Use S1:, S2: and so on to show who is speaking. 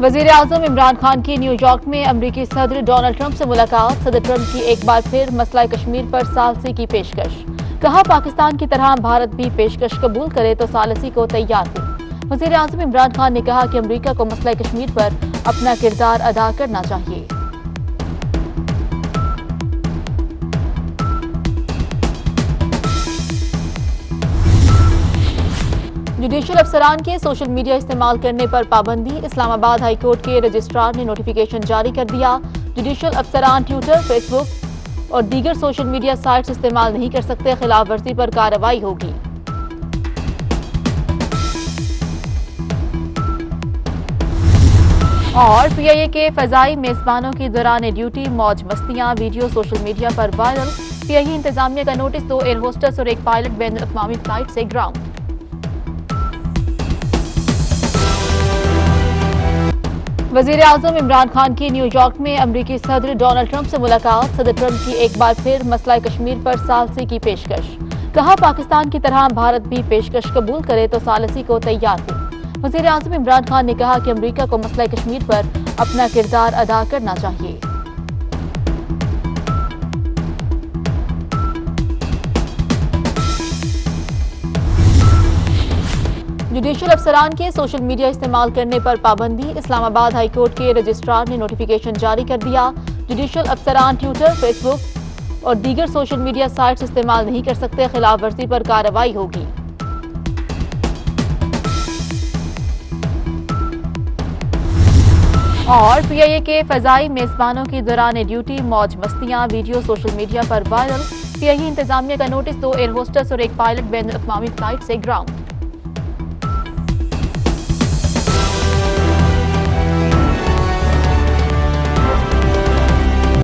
S1: वजीर आजम इमरान खान की न्यूयॉर्क में अमरीकी सदर डोनाल्ड ट्रंप से मुलाकात। सदर ट्रंप की एक बार फिर मसला कश्मीर पर सालसी की पेशकश। कहा, पाकिस्तान की तरह भारत भी पेशकश कबूल करे तो सालसी को तैयार हो। वजीर आजम इमरान खान ने कहा कि अमरीका को मसला कश्मीर पर अपना किरदार अदा करना चाहिए। जुडिशल अफसरान के सोशल मीडिया इस्तेमाल करने पर पाबंदी। इस्लामाबाद हाई कोर्ट के रजिस्ट्रार ने नोटिफिकेशन जारी कर दिया। जुडिशल अफसरान ट्विटर, फेसबुक और दीगर सोशल मीडिया साइट्स इस्तेमाल नहीं कर सकते। खिलाफ वर्जी पर कार्रवाई होगी। और पीआईए के फजाई मेजबानों की दौरान ड्यूटी मौज मस्तियां, वीडियो सोशल मीडिया पर वायरल। पीआईए इंतजामिया का नोटिस, 2 एयर होस्टेस और एक पायलट बैन अवी फ्लाइट से ग्राउंड। वजीर आजम इमरान खान की न्यूयॉर्क में अमरीकी सदर डोनाल्ड ट्रंप से मुलाकात। सदर ट्रंप की एक बार फिर मसला कश्मीर पर सालसी की पेशकश। कहा, पाकिस्तान की तरह भारत भी पेशकश कबूल करे तो सालसी को तैयार हो। वजीर आजम इमरान खान ने कहा कि अमरीका को मसला कश्मीर पर अपना किरदार अदा करना चाहिए। जुडिशल अफसरान के सोशल मीडिया इस्तेमाल करने पर पाबंदी। इस्लामाबाद हाई कोर्ट के रजिस्ट्रार ने नोटिफिकेशन जारी कर दिया। जुडिशल अफसरान ट्विटर, फेसबुक और दीगर सोशल मीडिया साइट्स इस्तेमाल नहीं कर सकते। खिलाफ वर्जी पर कार्रवाई होगी। और पीआईए के फजाई मेजबानों की दौरान ड्यूटी मौज मस्तियां, वीडियो सोशल मीडिया पर वायरल। पीआईए इंतजामिया का नोटिस, 2 एयर होस्टेस और एक पायलट बैन अवी फ्लाइट से ग्राउंड।